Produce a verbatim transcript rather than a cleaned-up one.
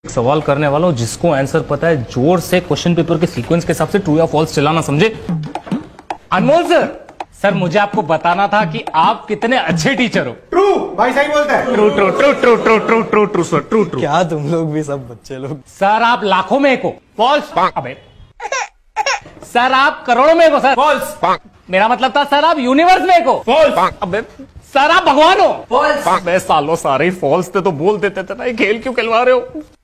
सवाल करने वाला हूं जिसको आंसर पता है जोर से क्वेश्चन पेपर के सीक्वेंस के हिसाब से ट्रू या फॉल्स चिल्लाना, समझे? अनमोल सर, सर मुझे आपको बताना था कि आप कितने अच्छे टीचर हो। ट्रू भाई, सही बोलता है। True true true true true true true true sir, true true. क्या तुम लोग भी सब बच्चे लोग? सर आप लाखों में एक हो। फॉल्स। अबे सर आप करोड़ों में एक हो। Sir false. मेरा मतलब था सर आप यूनिवर्स में एक हो। फॉल्स। अबे सर आप भगवान हो। फॉल्स। अबे सालों सारे फॉल्स थे तो बोल देते थे ना, ये खेल क्यों खिलवा रहे हो?